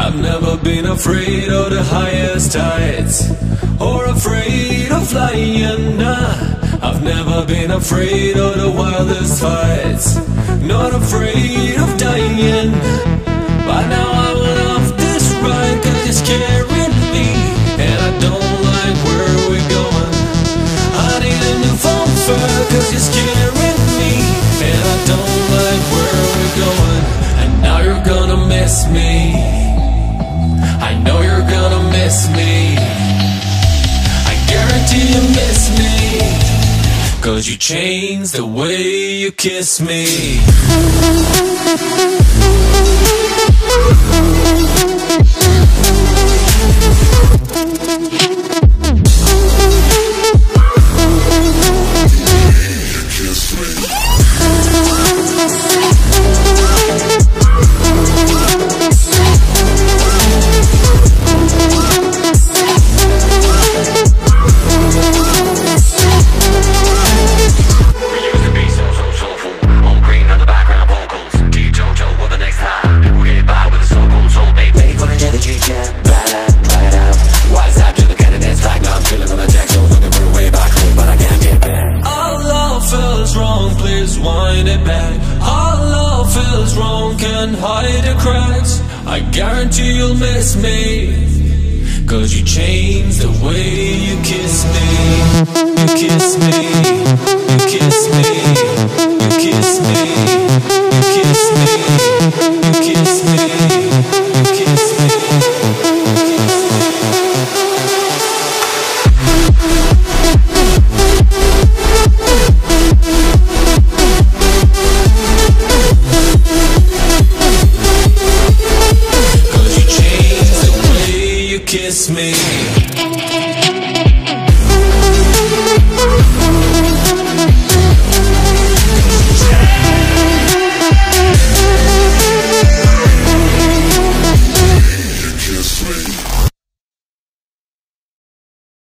I've never been afraid of the highest heights, or afraid of flying, nah. I've never been afraid of the wildest fights, not afraid of dying. But now I love this ride, cause it's carrying me, and I don't like where we're going. I need a new phone cause it's carrying me, and I don't like where we're going. And now you're gonna miss me, I know you're gonna miss me, I guarantee you miss me, cause you changed the way you kiss me. Wind it back. Our love feels wrong, can't hide the cracks. I guarantee you'll miss me, cause you changed the way you kiss me. You kiss me, you kiss me, you kiss me, you kiss me, you kiss me, you kiss me. Kiss me.